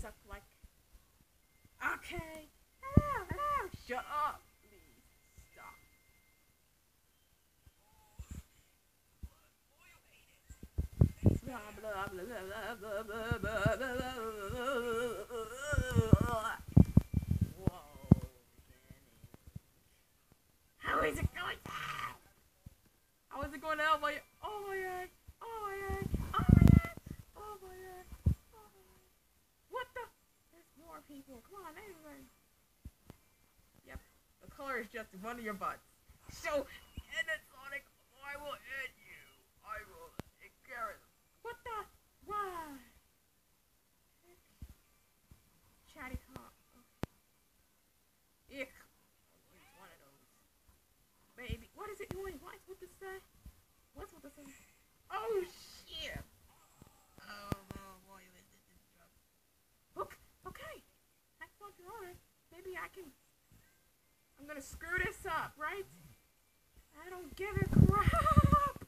suck like. Okay. Hello, hello. Shut up. Please stop. Blah blah blah blah blah blah blah blah. Whoa. How is it going down? How is it going down? Oh my god. Oh my god. Oh my god. Oh my god. Oh my god. What the? There's more people. Come on, everybody. Yep. The color is just one of your butts. So, in the Sonic, I will hit you. I will carry. What the? Why? Chatty cop. Ick. I'll use one of those. Baby. What is it doing? What's with the say? What's with the say? Oh, shit. Oh, boy. Okay. That's not your order. Maybe I can. I'm gonna screw this up, right? I don't give a crap.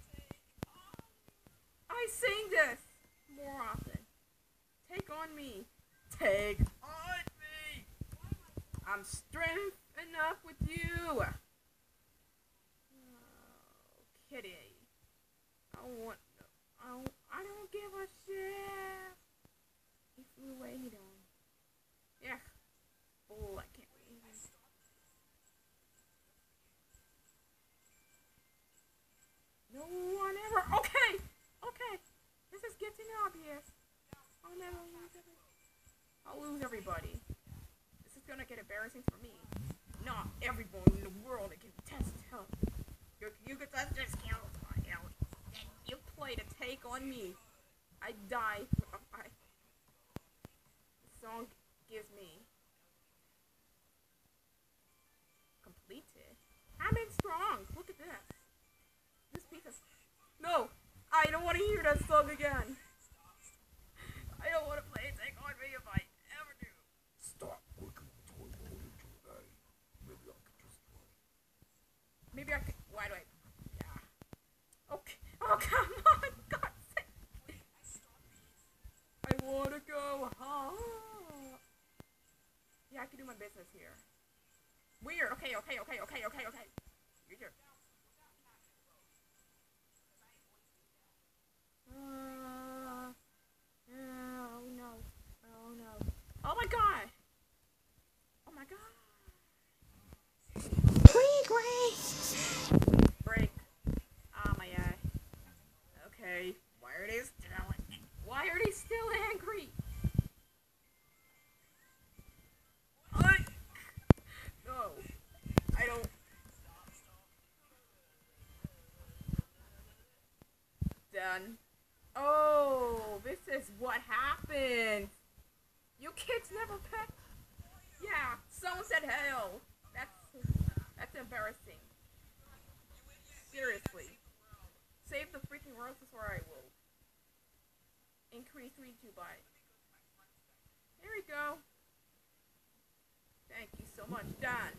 I sing this more often. Take on me. Take on me. I'm strength enough with you. Oh, kitty. I don't give a shit. He flew away, he done. Yeah. Oh, I can't believe it. No one ever. Okay. This is getting obvious. I'll never lose everybody. I'll lose everybody. This is gonna get embarrassing for me. Not everyone in the world that can test help. You can test this skills. Then you play to take on me. I die. The song gives me completed. I'm in strong. Look at this. This piece of. No! I don't want to hear that song again. I don't want to play Take On Me if I ever do. Stop working on toy motor today. Maybe I could just play. Maybe I could. Why do I? Yeah. Okay. Oh, come on. God's sake. I want to go home. Yeah, I can do my business here. Weird. Okay. You're here. Oh no. Oh my god. Break. Oh my eye. Okay. Why are they still angry? No. I don't. Done. Oh, this is what happened. You kids never pet. Yeah, someone said hell. That's embarrassing. Seriously. Save the freaking roses or I will increase 3-2 by. There we go. Thank you so much, Don.